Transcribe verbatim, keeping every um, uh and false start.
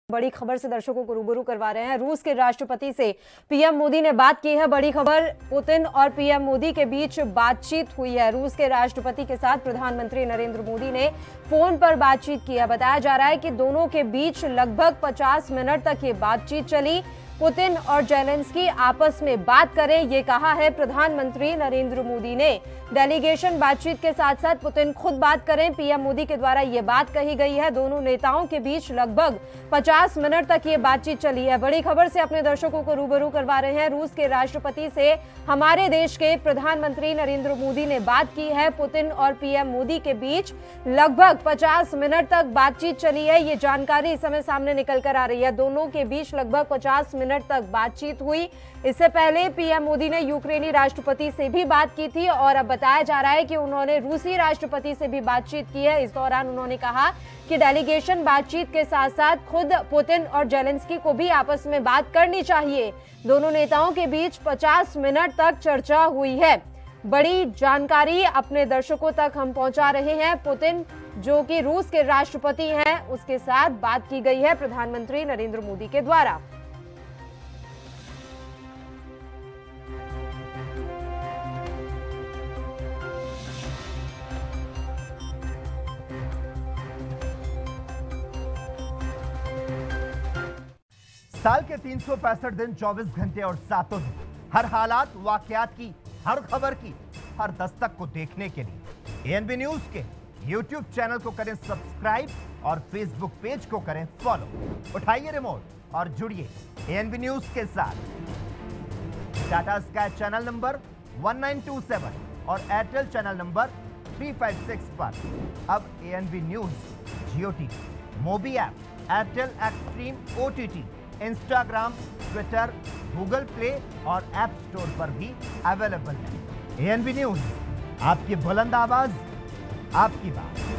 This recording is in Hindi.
बड़ी खबर से दर्शकों को रूबरू करवा रहे हैं। रूस के राष्ट्रपति से पीएम मोदी ने बात की है। बड़ी खबर, पुतिन और पीएम मोदी के बीच बातचीत हुई है। रूस के राष्ट्रपति के साथ प्रधानमंत्री नरेंद्र मोदी ने फोन पर बातचीत की है। बताया जा रहा है कि दोनों के बीच लगभग पचास मिनट तक ये बातचीत चली। पुतिन और जेलेंस्की आपस में बात करें, ये कहा है प्रधानमंत्री नरेंद्र मोदी ने। डेलीगेशन बातचीत के साथ साथ पुतिन खुद बात करें, पीएम मोदी के द्वारा ये बात कही गई है। दोनों नेताओं के बीच लगभग पचास मिनट तक ये बातचीत चली है। बड़ी खबर से अपने दर्शकों को रूबरू करवा रहे हैं। रूस के राष्ट्रपति से हमारे देश के प्रधानमंत्री नरेंद्र मोदी ने बात की है। पुतिन और पीएम मोदी के बीच लगभग पचास मिनट तक बातचीत चली है। ये जानकारी इस समय सामने निकल कर आ रही है। दोनों के बीच लगभग पचास मिनट तक बातचीत हुई। इससे पहले पीएम मोदी ने यूक्रेनी राष्ट्रपति से भी बात की थी और अब बताया जा रहा है कि उन्होंने रूसी राष्ट्रपति से भी बातचीत की है। इस दौरान उन्होंने कहा कि डेलीगेशन बातचीत के साथ साथ खुद पुतिन और जेलेंस्की को भी आपस में बात करनी चाहिए। दोनों नेताओं के बीच पचास मिनट तक चर्चा हुई है। बड़ी जानकारी अपने दर्शकों तक हम पहुंचा रहे हैं। पुतिन जो कि रूस के राष्ट्रपति हैं, उसके साथ बात की गई है प्रधानमंत्री नरेंद्र मोदी के द्वारा। साल के तीन सौ पैंसठ दिन, चौबीस घंटे और सातों दिन, हर हालात वाकयात की, हर खबर की, हर दस्तक को देखने के लिए एएनबी न्यूज के यूट्यूब चैनल को करें सब्सक्राइब और फेसबुक पेज को करें फॉलो। उठाइए रिमोट और जुड़िए एएनबी न्यूज के साथ। टाटा स्काई चैनल नंबर एक नौ दो सात और एयरटेल चैनल नंबर तीन सौ छप्पन पर अब ANB news Jio TV, Mobi app, Airtel Xstream OTT, Instagram, Twitter, Google Play और ऐप स्टोर पर भी अवेलेबल है। एएनबी न्यूज, आपकी बुलंद आवाज, आपकी बात।